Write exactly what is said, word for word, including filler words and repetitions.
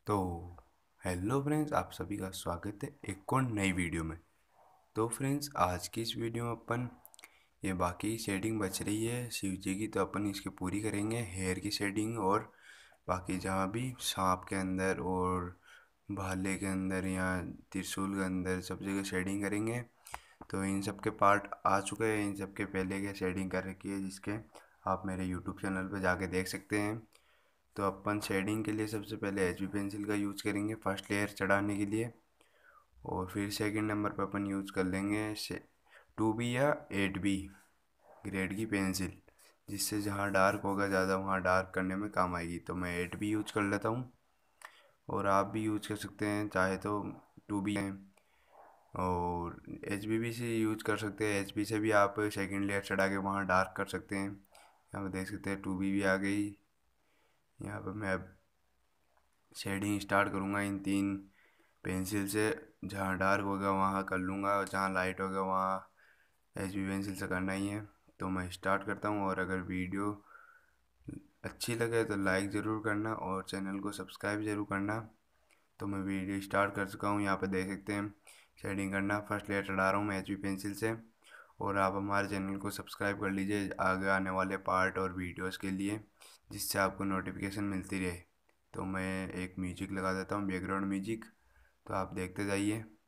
तो hello friends, आप सभी का स्वागत है एक और नई वीडियो में। तो फ्रेंड्स, आज की इस वीडियो में अपन ये बाकी शेडिंग बच रही है शिव जी की, तो अपन इसकी पूरी करेंगे। हेयर की शेडिंग और बाकी जहाँ भी सांप के अंदर और भाले के अंदर या त्रिशूल के अंदर सब जगह शेडिंग करेंगे। तो इन सब के पार्ट आ चुके हैं, इन सब के पहले के शेडिंग कर रखी है, जिसके आप मेरे यूट्यूब चैनल पर जाके देख सकते हैं। तो अपन शेडिंग के लिए सबसे पहले एच बी पेंसिल का यूज़ करेंगे फर्स्ट लेयर चढ़ाने के लिए। और फिर सेकंड नंबर पर अपन यूज़ कर लेंगे टू बी या एट बी ग्रेड की पेंसिल, जिससे जहाँ डार्क होगा ज़्यादा वहाँ डार्क करने में काम आएगी। तो मैं एट बी यूज कर लेता हूँ, और आप भी यूज कर सकते हैं चाहे तो टू बी है, और एच बी भी से यूज कर सकते हैं। एच बी से भी आप सेकंड लेयर चढ़ा के वहाँ डार्क कर सकते हैं। यहाँ पर देख सकते हैं टू बी भी आ गई। यहाँ पर मैं अब शेडिंग स्टार्ट करूँगा इन तीन पेंसिल से। जहाँ डार्क होगा वहाँ कर लूँगा, और जहाँ लाइट होगा वहाँ एच बी पेंसिल से करना ही है। तो मैं स्टार्ट करता हूँ, और अगर वीडियो अच्छी लगे तो लाइक ज़रूर करना और चैनल को सब्सक्राइब ज़रूर करना। तो मैं वीडियो स्टार्ट कर चुका हूँ, यहाँ पे देख सकते हैं शेडिंग करना फर्स्ट लेयर चढ़ा रहा हूँ मैं एच बी पेंसिल से। और आप हमारे चैनल को सब्सक्राइब कर लीजिए आगे आने वाले पार्ट और वीडियोस के लिए, जिससे आपको नोटिफिकेशन मिलती रहे। तो मैं एक म्यूजिक लगा देता हूँ, बैकग्राउंड म्यूजिक, तो आप देखते जाइए।